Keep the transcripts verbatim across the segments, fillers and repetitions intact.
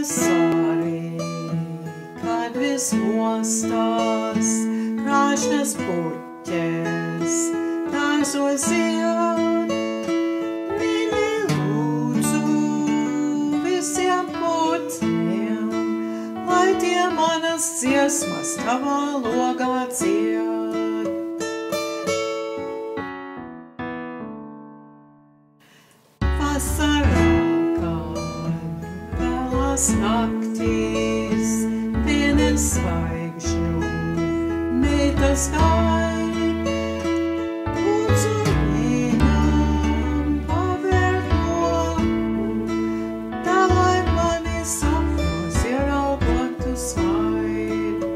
Pavasarī, kad vismostās krāšņas puķes, dārzos zied, mīļi lūdzu visiem putniem, lai tie manas dziesmas tavā logā dzied. Vasarā, naktīs, vienas zvaigžņu, meitas gaida, lūdzu viņam pavērt loku, tā lai mani sapņos ieraugotu svaidu.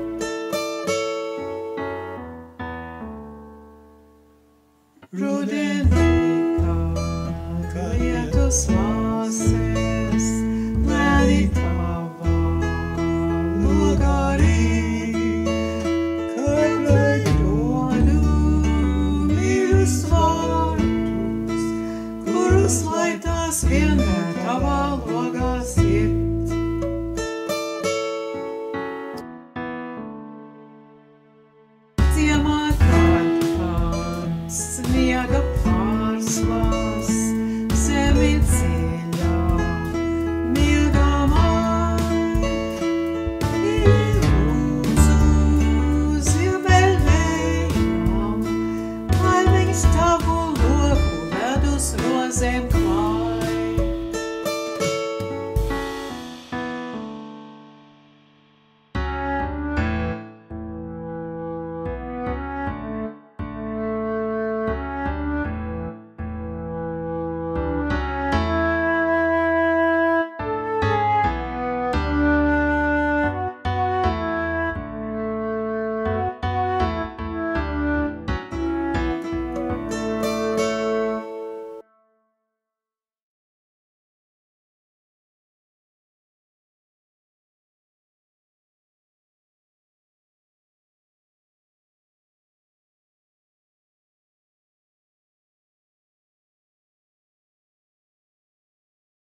Rudenī, kad lietus lāsēs, lēni tavā logārī, kad veidodu mīļus vārdus, kurus lai tās vienmēr tavā logā sirt. Ciemā kad pats sniega pārslās, zemi dziļā, miegā māj, mīļi lūdzu ziemeļvējam, lai viņš tavu logu ved uz rozēm.